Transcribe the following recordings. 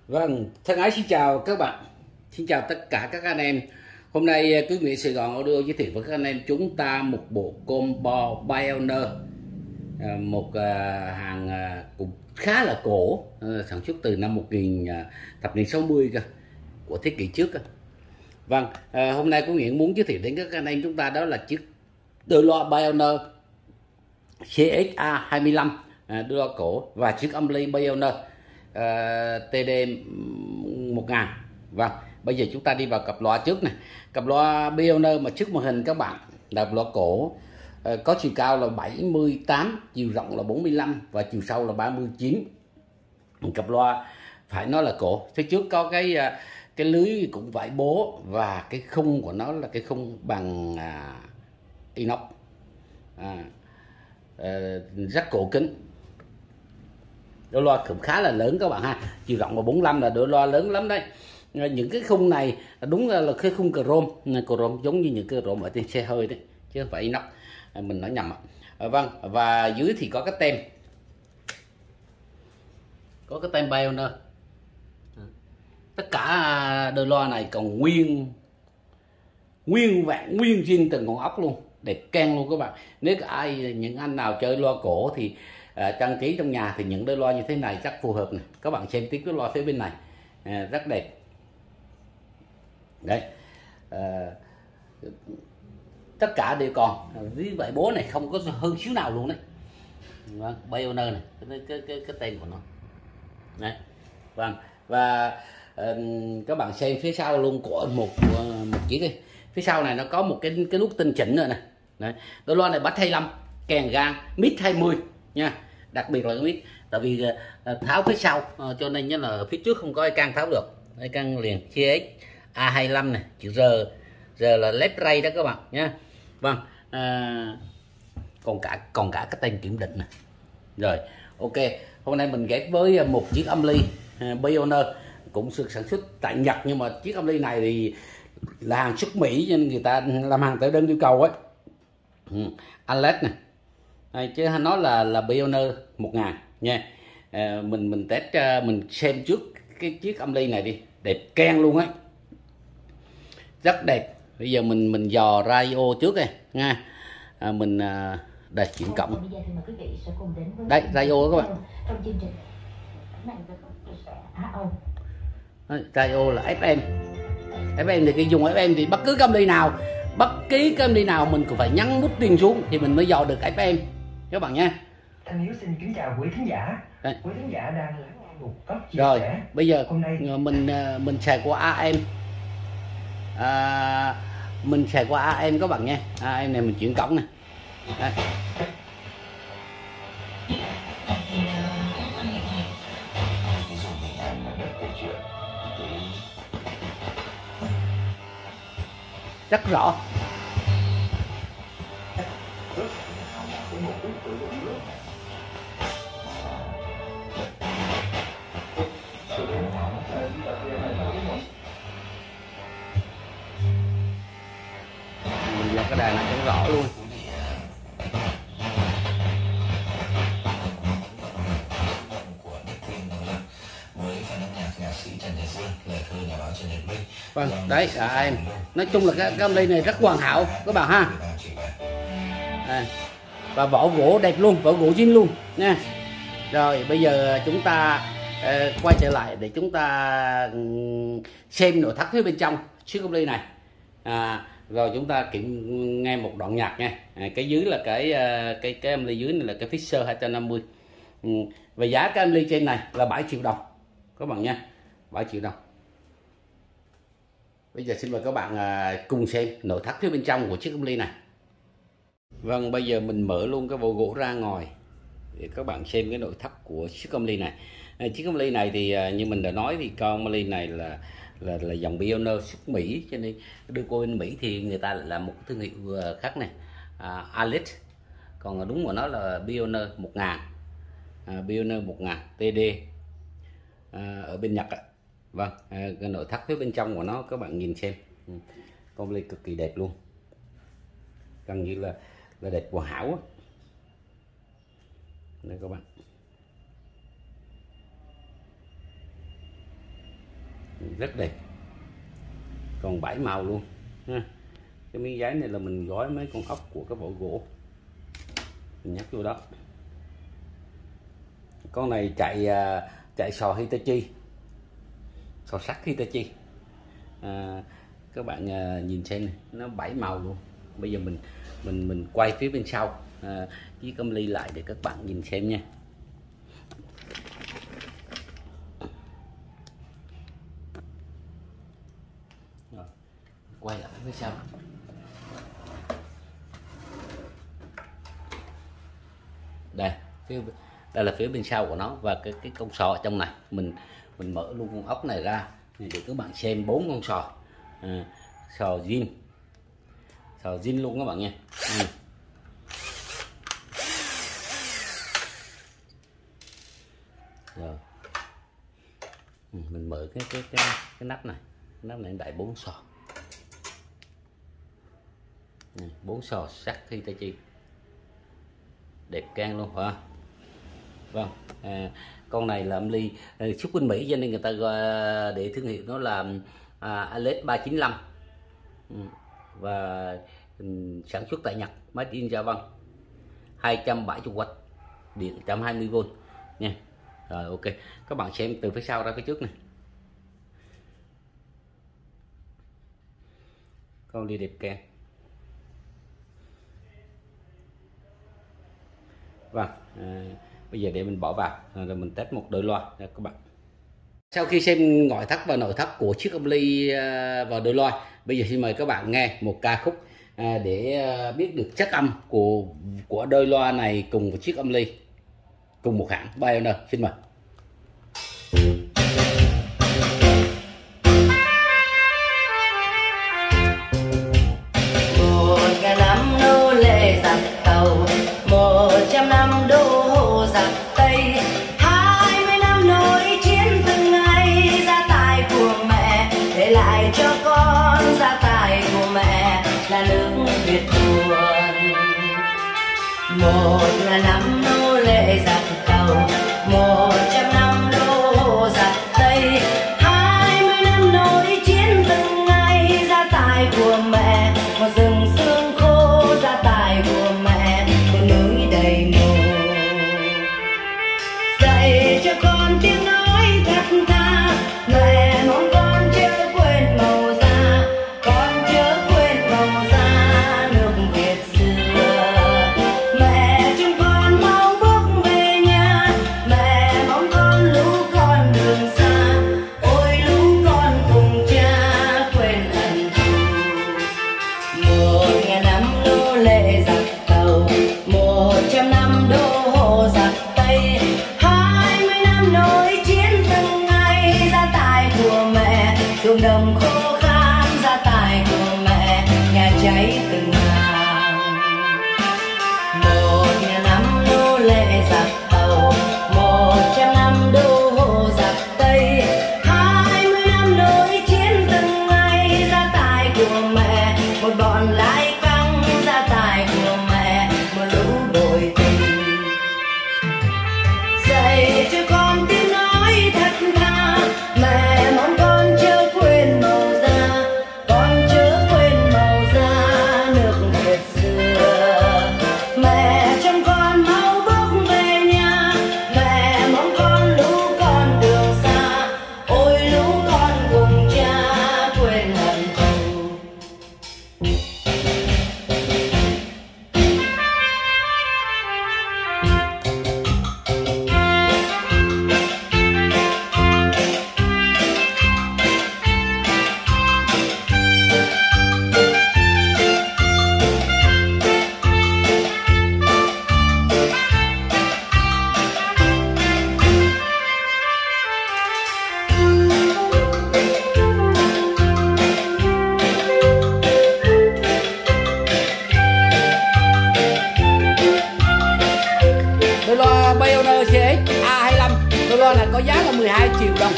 Vâng, thân ái xin chào các bạn, xin chào tất cả các anh em. Hôm nay Quý Nguyễn Sài Gòn Audio giới thiệu với các anh em chúng ta một bộ combo Pioneer, một hàng cũng khá là cổ, sản xuất từ năm 1960 cơ, của thế kỷ trước cơ. Vâng, hôm nay Quý Nguyễn muốn giới thiệu đến các anh em chúng ta đó là chiếc đôi loa Pioneer CXA 25, đôi loa cổ, và chiếc âm ly Pioneer TD 1000. Vâng, bây giờ chúng ta đi vào cặp loa trước này. Cặp loa Pioneer mà trước màn hình các bạn là loa cổ, có chiều cao là 78, chiều rộng là 45 và chiều sâu là 39. Cặp loa phải nói là cổ. Phía trước có cái lưới cũng vải bố, và cái khung của nó là cái khung bằng inox, rất cổ kính. Đôi loa cũng khá là lớn các bạn ha, chiều rộng là 45 là đôi loa lớn lắm đấy. Những cái khung này đúng là cái khung chrome giống như những cái chrome ở trên xe hơi đấy, chứ không phải inox, mình nói nhầm ạ. Vâng, và dưới thì có cái tem Pioneer. Tất cả đôi loa này còn nguyên vẹn, nguyên zin từng ngọn ốc luôn, đẹp keng luôn các bạn. Nếu những anh nào chơi loa cổ thì trang trí trong nhà thì những đôi loa như thế này chắc phù hợp này. Các bạn xem tiếng cái loa phía bên này rất đẹp đấy. Tất cả đều còn với vải bố này, không có hư xíu nào luôn đấy. Vâng, Pioneer này, cái tên của nó đấy. Vâng, và các bạn xem phía sau luôn của một chiếc đi. Phía sau này nó có một cái nút tinh chỉnh rồi này. Đấy. Đôi loa này bass 25, kèn gang mid 20 nha. Đặc biệt là cái mid, tại vì tháo phía sau cho nên nhớ là phía trước không có ai can tháo được. Đây can liền CX A25 này, chữ R là left right đó các bạn nha. Vâng, còn cả cái tên kiểm định này. Rồi, ok. Hôm nay mình ghép với một chiếc âm ly Pioneer cũng được sản xuất tại Nhật, nhưng mà chiếc âm ly này thì là hàng xuất Mỹ nên người ta làm hàng theo đơn yêu cầu ấy. Alex này. Chứ nó là Pioneer 1000 nha. Mình test, mình xem trước cái chiếc âm ly này đi, đẹp keng luôn ấy, rất đẹp. Bây giờ mình dò radio trước đây nha. Mình đây chuyển cộng đây radio các bạn. Radio là FM. FM thì khi dùng FM thì bất cứ cái âm ly nào mình cũng phải nhấn nút tiền xuống thì mình mới dò được FM các bạn nha. Thanh Hiếu xin kính chào quý thính giả. Quý thính giả đang lắng nghe một góc chia rồi sẻ. Bây giờ mình xài qua AM, mình xài qua AM các bạn nha. AM này mình chuyển cổng này. Đây. Rất rõ. Mình cái đàn này cũng rõ luôn. Vâng, đấy em. Nói chung là cái âm ly này rất hoàn hảo các bạn ha. Và vỏ gỗ đẹp luôn, vỏ gỗ zin luôn nha. Rồi bây giờ chúng ta quay trở lại để chúng ta xem nội thất phía bên trong chiếc âm ly này. Rồi chúng ta nghe một đoạn nhạc nha. Cái dưới là cái âm ly dưới này là cái Fisher 250. Và giá cái âm ly trên này là 7 triệu đồng các bạn nha, 7 triệu đồng. Bây giờ xin mời các bạn cùng xem nội thất phía bên trong của chiếc âm ly này. Vâng, bây giờ mình mở luôn cái vỏ gỗ ra ngoài để các bạn xem cái nội thất của chiếc âm ly này. Chiếc âm ly này thì như mình đã nói thì con âm ly này là dòng Pioneer xuất Mỹ, cho nên đưa cô bên Mỹ thì người ta lại làm một thương hiệu khác này, Alex. Còn đúng của nó là Pioneer 1000, Pioneer 1000 TD ở bên Nhật ạ. Vâng, cái nội thất phía bên trong của nó các bạn nhìn xem, con ly cực kỳ đẹp luôn, gần như là đẹp hoàn hảo á. Đây các bạn. rất đẹp, còn 7 màu luôn ha. Cái miếng giấy này là mình gói mấy con ốc của cái vỏ gỗ, mình nhắc vô đó. Con này chạy sò Hitachi, sò sắt Hitachi. Các bạn nhìn xem này, nó 7 màu luôn. Bây giờ mình quay phía bên sau chiếc âm ly lại để các bạn nhìn xem nha. Rồi, quay lại phía sau. Đây là phía bên sau của nó, và cái con sò ở trong này mình mở luôn con ốc này ra để các bạn xem 4 con sò. Sò zin luôn các bạn nha. Rồi mình mở cái nắp này, đậy 4 sò, 4 sò sắt Hitachi đẹp can luôn hả? Vâng, con này là âm ly xuất bên Mỹ cho nên người ta gọi để thương hiệu nó là Alex 395 và sản xuất tại Nhật, made in Japan, 270W, điện 120V nha. Rồi ok, các bạn xem từ phía sau ra phía trước này. Con ly đẹp can. Vâng, bây giờ để mình bỏ vào rồi mình test một đôi loa nha các bạn. Sau khi xem ngoại thất và nội thất của chiếc âm ly và đôi loa, bây giờ xin mời các bạn nghe một ca khúc để biết được chất âm của đôi loa này cùng với chiếc âm ly cùng một hãng Pioneer. Xin mời. Năm nô lệ giặc tàu, 100 năm đô hộ giặc Tây, 20 năm nối chiến từng ngày, gia tài của mẹ để lại cho con, gia tài của mẹ là nước Việt buồn. 1 năm nô lệ giặc tàu, 100 năm đô hộ giặc Tây, 20 năm nối chiến từng ngày, gia tài của mẹ một rừng xương khô, gia tài của mẹ một núi đầy mồ. Dạy cho con tiếng nói thật tha, mẹ mong con chớ quên màu da, con chớ quên màu da nước Việt xưa. Mẹ chúng con mau bước về nhà, mẹ mong con lũ con đường xa, ôi lũ con cùng cha quên ân thù. 1.000 năm nô lệ giặc tàu, 100 năm đô hộ giặc Tây, 20 năm nối chiến từng ngày, gia tài của mẹ ruộng đồng khô khan, gia tài của mẹ nhà cháy từng hàng. 1.000 năm nô lệ giặc tàu, 100 năm đô hộ giặc Tây, 20 năm nối chiến từng ngày, gia tài của mẹ một bọn lái căng, gia tài của mẹ một lũ bội tình. Dạy cho con tiếng nói thật tha, mẹ mong con chớ quên màu da, con chớ quên màu da nước Việt xưa. Mẹ trong con mau bước về nhà, mẹ mong con lũ con đường xa, ôi lũ con cùng cha quên hận thù. Đôi loa Pioneer CX A25, đôi loa này có giá là 12 triệu đồng.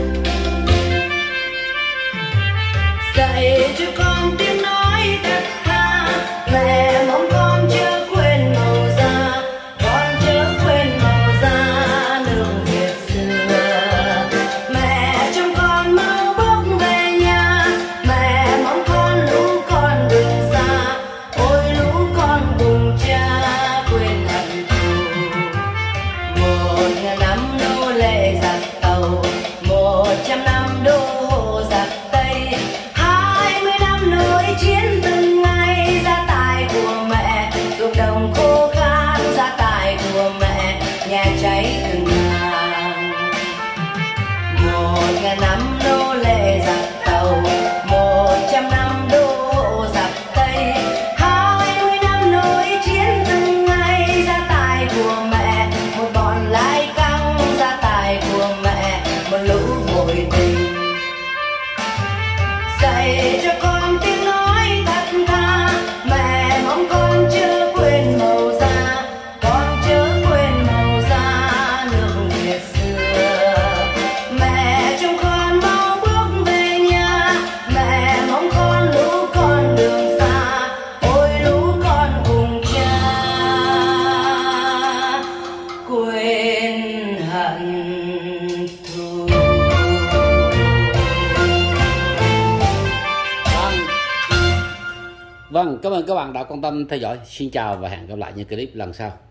Dạy cho con tiếng nói thật tha, mẹ mong con chớ quên màu da, con chớ quên màu da nước Việt xưa. Mẹ trong con mau bước 1000 năm nô lệ giặc Tàu, 100 năm đô giặc Tây, 20 năm nối chiến từng ngày. Gia tài của mẹ một bọn lái căng, gia tài của mẹ một lũ bội tình. Dạy cho con tiếng nói thật tha, mẹ mong con chưa quên màu da, con chớ quên màu da nước Việt xưa. Mẹ trông con mau bước về nhà, mẹ mong con lũ con đường xa, ôi lũ con cùng cha quên hận thù. Vâng, cảm ơn các bạn đã quan tâm theo dõi. Xin chào và hẹn gặp lại những clip lần sau.